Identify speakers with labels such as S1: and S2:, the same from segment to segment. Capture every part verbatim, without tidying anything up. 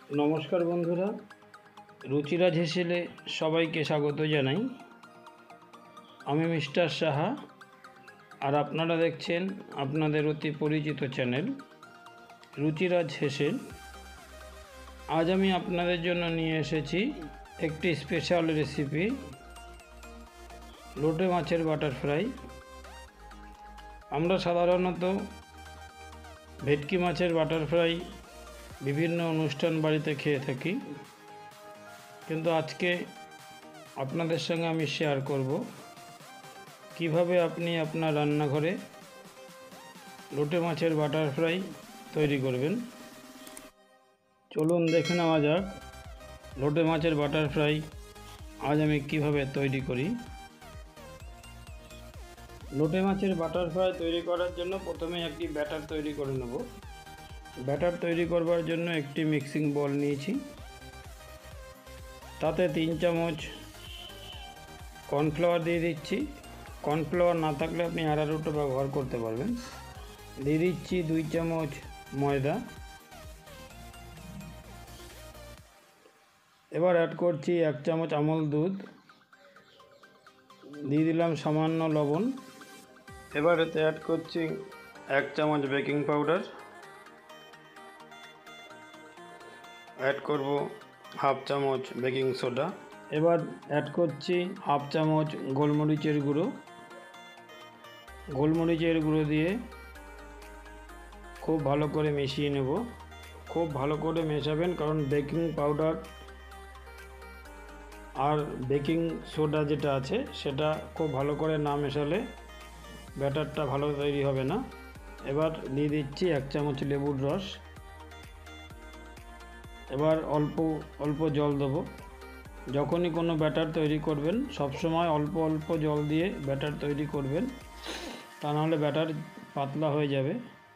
S1: নমস্কার বন্ধুরা, রুচিরাজ হেসেলে সবাইকে স্বাগত জানাই। আমি মিস্টার সাহা, আর আপনারা দেখছেন আপনাদের অতি পরিচিত চ্যানেল রুচিরাজ হেসেল। আজ আমি আপনাদের জন্য নিয়ে এসেছি একটি স্পেশাল রেসিপি, লোটে মাছের বাটার ফ্রাই। আমরা সাধারণত ভেটকি মাছের বাটার ফ্রাই বিভিন্ন অনুষ্ঠান বাড়িতে খেয়ে থাকি, কিন্তু আজকে আপনাদের সঙ্গে আমি শেয়ার করব কিভাবে আপনি আপনার রান্নাঘরে লোটে মাছের বাটার ফ্রাই তৈরি করবেন। চলুন দেখে নেওয়া যাক লোটে মাছের বাটার ফ্রাই আজ আমি কিভাবে তৈরি করি। লোটে মাছের বাটার ফ্রাই তৈরি করার জন্য প্রথমে একটি ব্যাটার তৈরি করে নেব। ব্যাটার তৈরি করবার জন্য একটি মিক্সিং বোল নিয়েছি, তাতে তিন চামচ কর্নফ্লাওয়ার দিয়ে দিচ্ছি। কর্নফ্লাওয়ার না থাকলে আপনি অ্যারারুটও ব্যবহার করতে পারবেন। দিয়ে দিচ্ছি দুই চামচ ময়দা। এবার অ্যাড করছি এক চামচ আমল দুধ, দিয়ে দিলাম সামান্য লবণ। এবার এতে অ্যাড করছি এক চামচ বেকিং পাউডার, অ্যাড করব হাফ চামচ বেকিং সোডা। এবার অ্যাড করছি হাফ চামচ গোলমরিচের গুঁড়ো। গোলমরিচের গুঁড়ো দিয়ে খুব ভালো করে মিশিয়ে নেব। খুব ভালো করে মেশাবেন, কারণ বেকিং পাউডার আর বেকিং সোডা যেটা আছে সেটা খুব ভালো করে না মেশালে ব্যাটারটা ভালো তৈরি হবে না। এবার দিয়ে দিচ্ছি এক চামচ লেবুর রস। এবার অল্প অল্প জল দেবো। যখনই কোনো ব্যাটার তৈরি করবেন সবসময় অল্প অল্প জল দিয়ে ব্যাটার তৈরি করবেন, তা নাহলে ব্যাটার পাতলা হয়ে যাবে।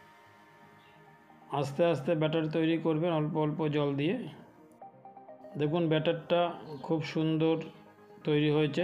S1: আস্তে আস্তে ব্যাটার তৈরি করবেন অল্প অল্প জল দিয়ে। দেখুন ব্যাটারটা খুব সুন্দর তৈরি হয়েছে।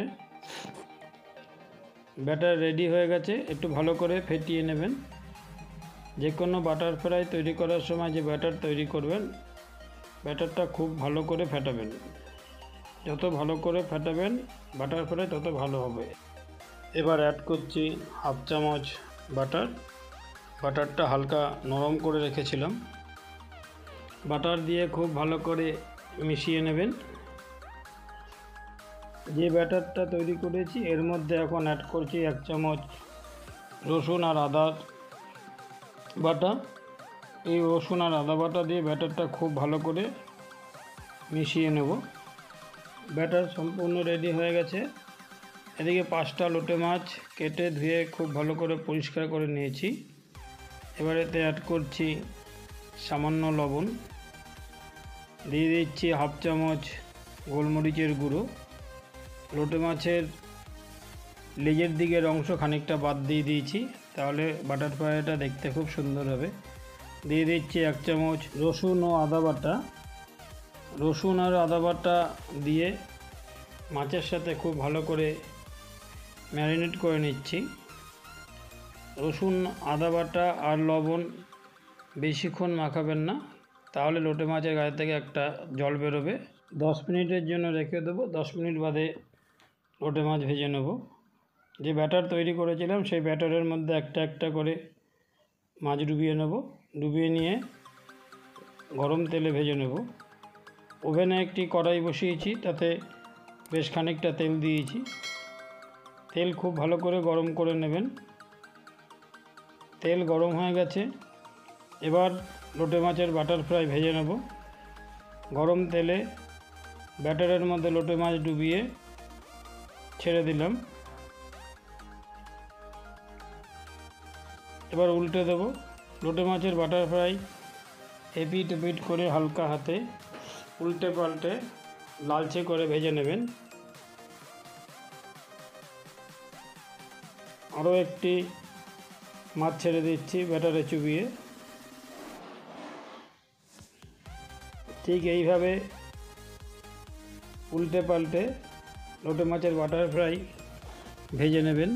S1: ব্যাটার রেডি হয়ে গেছে। একটু ভালো করে ফেটিয়ে নেবেন। যে কোনো বাটার ফ্রাই তৈরি করার সময় যে ব্যাটার তৈরি করবেন, ব্যাটারটা খুব ভালো করে ফেটাবেন। যত ভালো করে ফেটাবেন বাটার ফ্রাই তত ভালো হবে। এবার অ্যাড করছি হাফ চামচ বাটার। বাটারটা হালকা নরম করে রেখেছিলাম। বাটার দিয়ে খুব ভালো করে মিশিয়ে নেবেন। যে ব্যাটারটা তৈরি করেছি এর মধ্যে এখন অ্যাড করছি এক চামচ রসুন আর আদা বাটা। এই রসুন আর আদা বাটা দিয়ে ব্যাটারটা খুব ভালো করে মিশিয়ে নেব। ব্যাটার সম্পূর্ণ রেডি হয়ে গেছে। এদিকে পাঁচটা লোটে মাছ কেটে ধুয়ে খুব ভালো করে পরিষ্কার করে নিয়েছি। এবার এতে অ্যাড করছি সামান্য লবণ, দিয়ে দিচ্ছি হাফ চামচ গোলমরিচের গুঁড়ো। লোটে মাছের লেজের দিকের অংশ খানিকটা বাদ দিয়ে দিয়েছি, তাহলে বাটার ফ্রাইটা দেখতে খুব সুন্দর হবে। দিয়ে দিচ্ছি এক চামচ রসুন ও আদা বাটা। রসুন আর আদা বাটা দিয়ে মাছের সাথে খুব ভালো করে ম্যারিনেট করে নিচ্ছি। রসুন আদা বাটা আর লবণ বেশিক্ষণ মাখাবেন না, তাহলে লোটে মাছের গায়ে থেকে একটা জল বেরোবে। দশ মিনিটের জন্য রেখে দেবো। দশ মিনিট বাদে লোটে মাছ ভেজে নেব। যে ব্যাটার তৈরি করেছিলাম সেই ব্যাটারের মধ্যে একটা একটা করে মাছ ডুবিয়ে নেব। ডুবিয়ে নিয়ে গরম তেলে ভেজে নেব। ওভেনে একটি কড়াই বসিয়েছি, তাতে বেশ খানিকটা তেল দিয়েছি। তেল খুব ভালো করে গরম করে নেবেন। তেল গরম হয়ে গেছে। এবার লোটে মাছের বাটার ফ্রাই ভেজে নেব। গরম তেলে ব্যাটারের মধ্যে লোটে মাছ ডুবিয়ে ছেড়ে দিলাম। এবার উল্টে দেব। লোটে মাছের বাটার ফ্রাই এপিট এপিট করে হালকা হাতে উল্টে পাল্টে লালচে করে ভেজে নেবেন। আরও একটি মাছ ছেড়ে দিচ্ছি ব্যাটারে চুবিয়ে। ঠিক এইভাবে উল্টে পাল্টে লোটে মাছের বাটার ফ্রাই ভেজে নেবেন।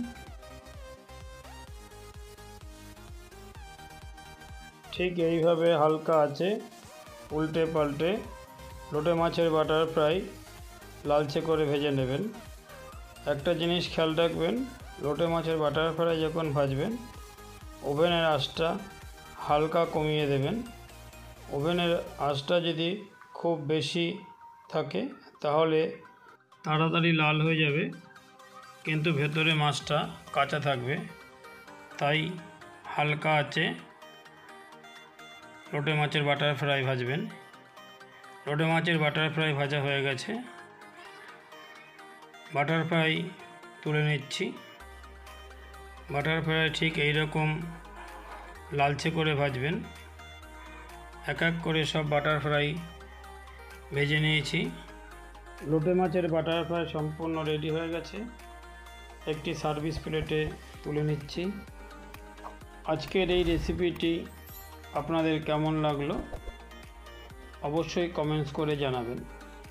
S1: ঠিক এইভাবে হালকা আছে উল্টে পাল্টে লোটে মাছের বাটার ফ্রাই লালচে করে ভেজে নেবেন। একটা জিনিস খেয়াল রাখবেন, লোটে মাছের বাটার ফ্রাই যখন ভাজবেন ওভেনের আঁচটা হালকা কমিয়ে দেবেন। ওভেনের আঁচটা যদি খুব বেশি থাকে তাহলে তাড়াতাড়ি লাল হয়ে যাবে, কিন্তু ভেতরে মাছটা কাঁচা থাকবে। তাই হালকা আঁচে লোটে মাছের বাটার ফ্রাই ভাজবেন। লোটে মাছের বাটার ফ্রাই ভাজা হয়ে গেছে, বাটার ফ্রাই তুলে নিচ্ছি। বাটার ফ্রাই ঠিক এই রকম লালচে করে ভাজবেন। এক এক করে সব বাটার ফ্রাই ভেজে নিয়েছি। লোটে মাছের বাটার ফ্রাই সম্পূর্ণ রেডি হয়ে গেছে, একটি সার্ভিস প্লেটে তুলে নিচ্ছি। আজকের এই রেসিপিটি আপনাদের কেমন লাগলো অবশ্যই কমেন্টস করে জানাবেন,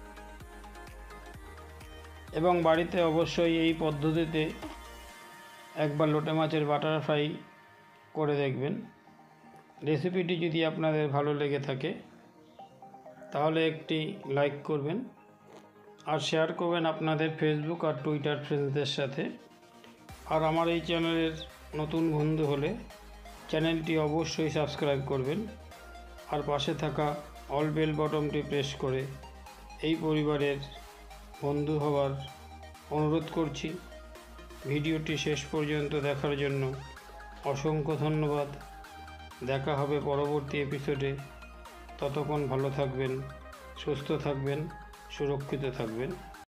S1: এবং বাড়িতে অবশ্যই এই পদ্ধতিতে একবার লোটে মাছের বাটার ফ্রাই করে দেখবেন। রেসিপিটি যদি আপনাদের ভালো লেগে থাকে তাহলে একটি লাইক করবেন আর শেয়ার করবেন আপনাদের ফেসবুক আর টুইটার ফ্রেন্ডসদের সাথে। আর আমার এই চ্যানেলের নতুন বন্ধু হলে চ্যানেলটি অবশ্যই সাবস্ক্রাইব করবেন আর পাশে থাকা অল বেল বটনটি প্রেস করে এই পরিবারের বন্ধু হওয়ার অনুরোধ করছি। ভিডিওটি শেষ পর্যন্ত দেখার জন্য অসংখ্য ধন্যবাদ। দেখা হবে পরবর্তী এপিসোডে। ততক্ষণ ভালো থাকবেন, সুস্থ থাকবেন, সুরক্ষিত থাকবেন।